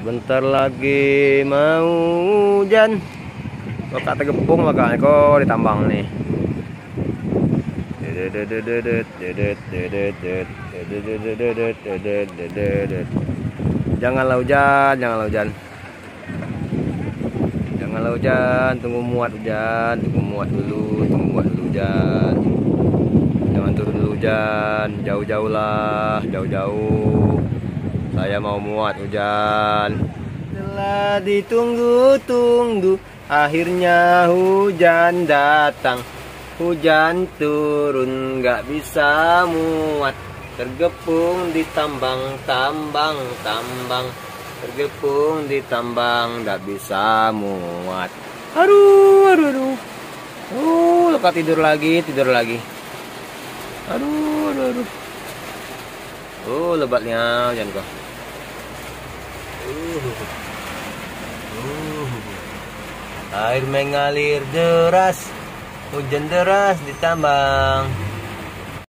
Sebentar lagi mau hujan. Kok kata gepung makanya kok ditambang nih. Janganlah hujan, janganlah hujan. Janganlah hujan, tunggu muat hujan, tunggu muat dulu hujan. Jangan turun dulu hujan, jauh-jauh lah, jauh-jauh. Saya mau muat hujan. Telah ditunggu-tunggu, akhirnya hujan datang. Hujan turun gak bisa muat, tergepung di tambang. Tergepung di tambang gak bisa muat. Aduh. Lepas tidur lagi. Aduh. Lebatnya hujan kok. Air mengalir deras, hujan deras di tambang.